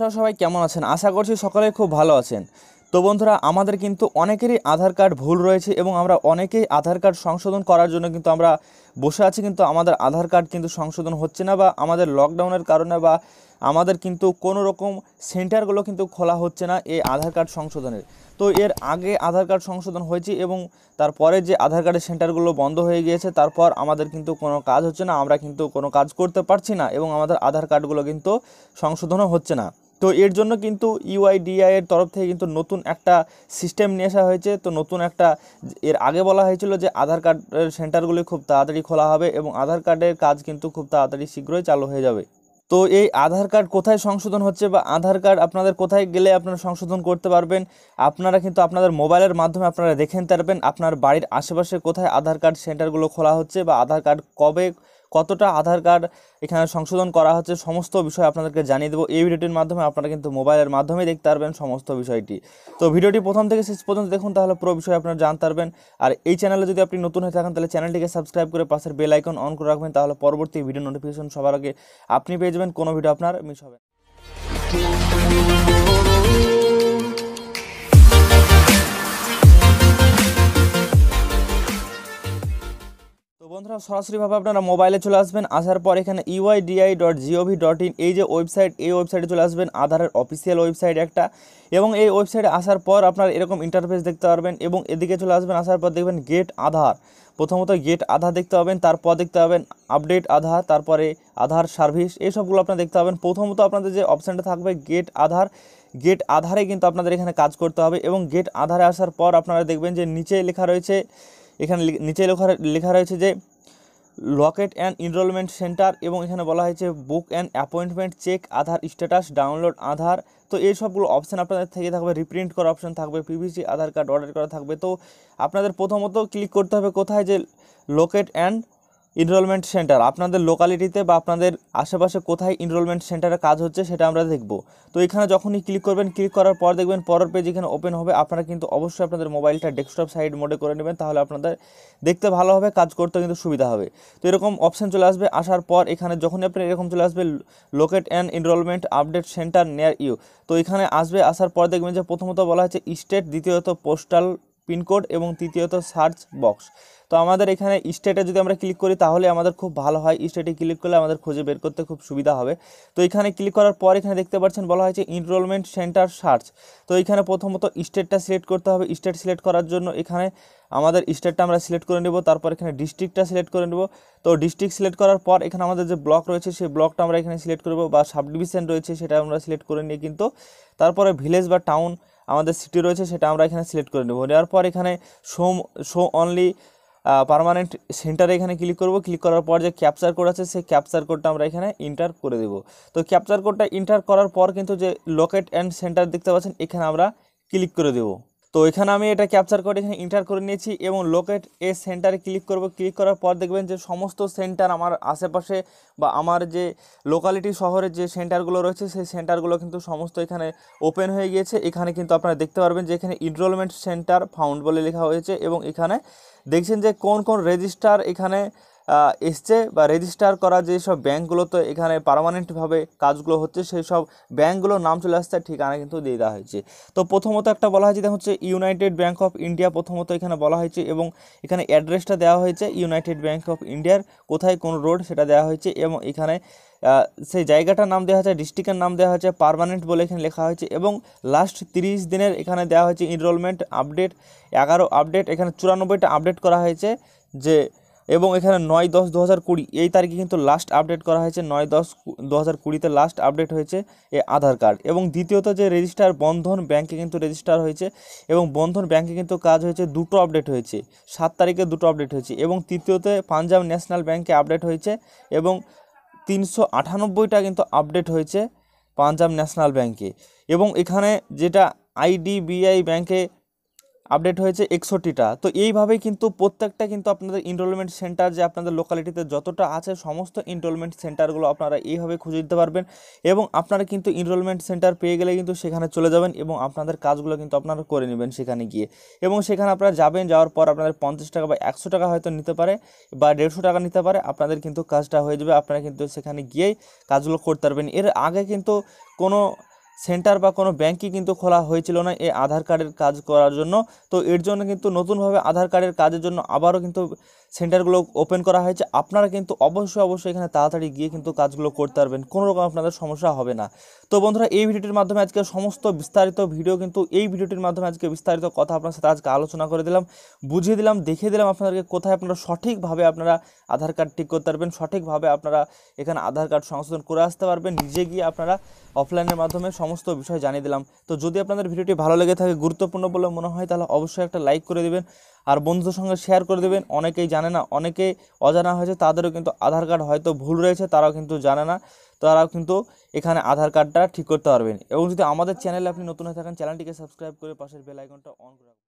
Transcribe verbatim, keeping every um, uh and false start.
বন্ধুরা সবাই কেমন আছেন? আশা করছি সকলে খুব ভালো আছেন। তো বন্ধুরা আমাদের কিন্তু অনেকেরই আধার কার্ড ভুল রয়েছে এবং আমরা অনেকেই আধার কার্ড সংশোধন করার জন্য কিন্তু আমরা বসে আছি, কিন্তু আমাদের আধার কার্ড কিন্তু সংশোধন হচ্ছে না, বা আমাদের লকডাউনের কারণে বা আমাদের কিন্তু কোনো রকম সেন্টারগুলো কিন্তু খোলা হচ্ছে না এই আধার কার্ড সংশোধনের। তো এর আগে আধার কার্ড সংশোধন হয়েছে এবং তারপরে যে আধার কার্ডের সেন্টারগুলো বন্ধ হয়ে গিয়েছে, তারপর আমাদের কিন্তু কোনো কাজ হচ্ছে না, আমরা কিন্তু কোনো কাজ করতে পারছি না এবং আমাদের আধার কার্ডগুলো কিন্তু সংশোধনও হচ্ছে না। তো এর জন্য কিন্তু ইউআইডিআই এর তরফ থেকে কিন্তু নতুন একটা সিস্টেম নিয়ে আসা হয়েছে। তো নতুন একটা, এর আগে বলা হয়েছিল যে আধার কার্ডের সেন্টারগুলি খুব তাড়াতাড়ি খোলা হবে এবং আধার কার্ডের কাজ কিন্তু খুব তাড়াতাড়ি শীঘ্রই চালু হয়ে যাবে। তো এই আধার কার্ড কোথায় সংশোধন হচ্ছে বা আধার কার্ড আপনাদের কোথায় গেলে আপনারা সংশোধন করতে পারবেন, আপনারা কিন্তু আপনাদের মোবাইলের মাধ্যমে আপনারা দেখে নিতে পারবেন আপনার বাড়ির আশেপাশে কোথায় আধার কার্ড সেন্টারগুলো খোলা হচ্ছে বা আধার কার্ড কবে কতটা আধার কার্ড এখানে সংশোধন করা হচ্ছে, সমস্ত বিষয় আপনাদেরকে জানিয়ে দেবো এই ভিডিওটির মাধ্যমে। আপনারা কিন্তু মোবাইলের মাধ্যমে দেখতে পারবেন সমস্ত বিষয়টি। তো ভিডিওটি প্রথম থেকে শেষ পর্যন্ত দেখুন, তাহলে পুরো বিষয় আপনারা জানতে পারবেন। আর এই চ্যানেলে যদি আপনি নতুন হয়ে থাকেন তাহলে চ্যানেলটিকে সাবস্ক্রাইব করে পাশের বেল আইকন অন করে রাখবেন, তাহলে পরবর্তী ভিডিও নোটিফিকেশন সবার আগে আপনি পেয়ে যাবেন, কোনো ভিডিও আপনার মিস হবে না। তো বন্ধুরা সরাসরিভাবে আপনারা মোবাইলে চলে আসবেন, আসার পর এখানে UIDAI dot GOV dot in এই যে ওয়েবসাইট, এই ওয়েবসাইটে চলে আসবেন, আধারের অফিসিয়াল ওয়েবসাইট একটা। এবং এই ওয়েবসাইটে আসার পর আপনারা এরকম ইন্টারফেস দেখতে পারবেন এবং এদিকে চলে আসবেন, আসার পর দেখবেন গেট আধার। প্রথমত গেট আধার দেখতে পাবেন, তারপর দেখতে পাবেন আপডেট আধার, তারপরে আধার সার্ভিস, এই সবগুলো আপনারা দেখতে পাবেন। প্রথমত আপনাদের যে অপশানটা থাকবে গেট আধার, গেট আধারে কিন্তু আপনাদের এখানে কাজ করতে হবে এবং গেট আধারে আসার পর আপনারা দেখবেন যে নিচে লেখা রয়েছে, এখানে নিচে লেখা লেখা রয়েছে যে লকেট অ্যান্ড এনরোলমেন্ট সেন্টার, এবং এখানে বলা হয়েছে book and appointment, check Aadhaar status, download Aadhaar. তো এই সবগুলো অপশান আপনাদের থেকে থাকবে, রিপ্রিন্ট করা অপশান থাকবে, পিভিসি আধার কার্ড অর্ডার করা থাকবে। তো আপনাদের প্রথমত ক্লিক করতে হবে কোথায়, যে লোকেট অ্যান্ড এনরোলমেন্ট সেন্টার, আপনাদের লোকালিটিতে বা আপনাদের আশেপাশে কোথায় এনরোলমেন্ট সেন্টারে কাজ হচ্ছে সেটা আমরা দেখব। তো এখানে যখনই ক্লিক করবেন, ক্লিক করার পর দেখবেন পরের পেজ এখানে ওপেন হবে। আপনারা কিন্তু অবশ্যই আপনাদের মোবাইলটা ডেস্কটপ সাইড মোডে করে নেবেন, তাহলে আপনাদের দেখতে ভালো হবে, কাজ করতে কিন্তু সুবিধা হবে। তো এরকম অপশান চলে আসবে, আসার পর এখানে যখনই আপনি এরকম চলে আসবে locate and enrolment update centre near you, তো এখানে আসবে। আসার পর দেখবেন যে প্রথমত বলা হচ্ছে স্টেট, দ্বিতীয়ত পোস্টাল পিনকোড এবং তৃতীয়ত সার্চ বক্স। তো আমাদের এখানে স্টেটে যদি আমরা ক্লিক করি তাহলে আমাদের খুব ভালো হয়, স্টেটে ক্লিক করলে আমাদের খুঁজে বের করতে খুব সুবিধা হবে। তো এখানে ক্লিক করার পর এখানে দেখতে পাচ্ছেন বলা হয়েছে এনরোলমেন্ট সেন্টার সার্চ। তো এখানে প্রথমত স্টেটটা সিলেক্ট করতে হবে। স্টেট সিলেক্ট করার জন্য এখানে আমাদের স্টেটটা আমরা সিলেক্ট করে নেব, তারপর এখানে ডিস্ট্রিক্টটা সিলেক্ট করে নেব। তো ডিস্ট্রিক্ট সিলেক্ট করার পর এখানে আমাদের যে ব্লক রয়েছে সেই ব্লকটা আমরা এখানে সিলেক্ট করব, বা সাব ডিভিশন রয়েছে সেটা আমরা সিলেক্ট করে নিয়ে কিন্তু তারপরে ভিলেজ বা টাউন আমাদের সিটি রয়েছে সেটা আমরা এখানে সিলেক্ট করে নেব। নেওয়ার পর এখানে শো শো অনলি পার্মানেন্ট সেন্টারে এখানে ক্লিক করব। ক্লিক করার পর যে ক্যাপচার কোড আছে সেই ক্যাপচার কোডটা আমরা এখানে এন্টার করে দেব। তো ক্যাপচার কোডটা এন্টার করার পর কিন্তু যে লোকেট অ্যান্ড সেন্টার দেখতে পাচ্ছেন এখানে আমরা ক্লিক করে দেব। তো এখানে আমি এটা ক্যাপচার করে এখানে এন্টার করে নিয়েছি এবং লোকেট এ সেন্টারে ক্লিক করব। ক্লিক করার পর দেখবেন যে সমস্ত সেন্টার আমার আশেপাশে বা আমার যে লোকালিটি শহরের যে সেন্টারগুলো রয়েছে সেই সেন্টারগুলো কিন্তু সমস্ত এখানে ওপেন হয়ে গিয়েছে। এখানে কিন্তু আপনারা দেখতে পারবেন যে এখানে এনরোলমেন্ট সেন্টার ফাউন্ড বলে লেখা হয়েছে এবং এখানে দেখছেন যে কোন কোন রেজিস্টার এখানে এসছে বা রেজিস্টার করা যেসব ব্যাঙ্কগুলোতে এখানে পার্মানেন্টভাবে কাজগুলো হচ্ছে সেই সব ব্যাঙ্কগুলোর নাম চলে আসছে, ঠিকানা কিন্তু দিয়ে দেওয়া হয়েছে। তো প্রথমত একটা বলা হয়েছে হচ্ছে ইউনাইটেড ব্যাঙ্ক অফ ইন্ডিয়া, প্রথমত এখানে বলা হয়েছে এবং এখানে অ্যাড্রেসটা দেওয়া হয়েছে ইউনাইটেড ব্যাঙ্ক অফ ইন্ডিয়ার কোথায় কোন রোড সেটা দেওয়া হয়েছে এবং এখানে সেই জায়গাটার নাম দেওয়া হয়েছে, ডিস্ট্রিক্টের নাম দেওয়া হয়েছে পার্মানেন্ট বলে এখানে লেখা হয়েছে এবং লাস্ট তিরিশ দিনের এখানে দেওয়া হয়েছে এনরোলমেন্ট আপডেট এগারো আপডেট, এখানে চুরানব্বইটা আপডেট করা হয়েছে যে, এবং এখানে নয় দশ দু হাজার কুড়ি এই তারিখে কিন্তু লাস্ট আপডেট করা হয়েছে, নয় দশ দু হাজার কুড়িতে লাস্ট আপডেট হয়েছে এই আধার কার্ড। এবং দ্বিতীয়ত যে রেজিস্টার বন্ধন ব্যাঙ্কে কিন্তু রেজিস্টার হয়েছে এবং বন্ধন ব্যাঙ্কে কিন্তু কাজ হয়েছে, দুটো আপডেট হয়েছে, সাত তারিখে দুটো আপডেট হয়েছে এবং তৃতীয়তে পাঞ্জাব ন্যাশনাল ব্যাঙ্কে আপডেট হয়েছে এবং তিনশো আটানব্বইটা কিন্তু আপডেট হয়েছে পাঞ্জাব ন্যাশনাল ব্যাঙ্কে। এবং এখানে যেটা আইডিবিআই ব্যাঙ্কে আপডেট হয়েছে একষট্টিটা। তো এইভাবেই কিন্তু প্রত্যেকটা কিন্তু আপনাদের এনরোলমেন্ট সেন্টার যে আপনাদের লোকালিটিতে যতটা আছে সমস্ত এনরোলমেন্ট সেন্টারগুলো আপনারা এইভাবে খুঁজে দিতে পারবেন এবং আপনারা কিন্তু এনরোলমেন্ট সেন্টার পেয়ে গেলে কিন্তু সেখানে চলে যাবেন এবং আপনাদের কাজগুলো কিন্তু আপনারা করে নেবেন সেখানে গিয়ে। এবং সেখানে আপনারা যাবেন, যাওয়ার পর আপনাদের পঞ্চাশ টাকা বা একশো টাকা হয়তো নিতে পারে বা দেড়শো টাকা নিতে পারে, আপনাদের কিন্তু কাজটা হয়ে যাবে। আপনারা কিন্তু সেখানে গিয়েই কাজগুলো করতে পারবেন। এর আগে কিন্তু কোনো সেন্টার বা কোনো ব্যাংকই কিন্তু খোলা হয়েছিল না এই আধার কার্ডের কাজ করার জন্য। তো এর জন্য কিন্তু নতুনভাবে আধার কার্ডের কাজের জন্য আবারও কিন্তু সেন্টারগুলো ওপেন করা হয়েছে। আপনারা কিন্তু অবশ্যই অবশ্যই এখানে তাড়াতাড়ি গিয়ে কিন্তু কাজগুলো করতে পারবেন, কোনো রকম আপনাদের সমস্যা হবে না। তো বন্ধুরা, এই ভিডিওটির মাধ্যমে আজকে সমস্ত বিস্তারিত ভিডিও কিন্তু এই ভিডিওটির মাধ্যমে আজকে বিস্তারিত কথা আপনার সাথে আজকে আলোচনা করে দিলাম, বুঝিয়ে দিলাম, দেখিয়ে দিলাম আপনাদেরকে কোথায় আপনারা সঠিকভাবে আপনারা আধার কার্ড ঠিক করতে পারবেন, সঠিকভাবে আপনারা এখানে আধার কার্ড সংশোধন করে আসতে পারবেন, নিজে গিয়ে আপনারা অফলাইনের মাধ্যমে সমস্ত বিষয় জানিয়ে দিলাম। তো যদি আপনাদের ভিডিওটি ভালো লেগে থাকে, গুরুত্বপূর্ণ বলে মনে হয়, তাহলে অবশ্যই একটা লাইক করে দেবেন আর বন্ধুদের সঙ্গে শেয়ার করে দেবেন। অনেকেই জানে না, অনেকেই অজানা হয়েছে, তাদেরও কিন্তু আধার কার্ড হয়তো ভুল রয়েছে, তারাও কিন্তু জানে না, তারাও কিন্তু এখানে আধার কার্ডটা ঠিক করতে পারবেন। এবং যদি আমাদের চ্যানেলে আপনি নতুন হয়ে থাকেন, চ্যানেলটিকে সাবস্ক্রাইব করে পাশের বেল আইকনটা অন করে রাখবেন।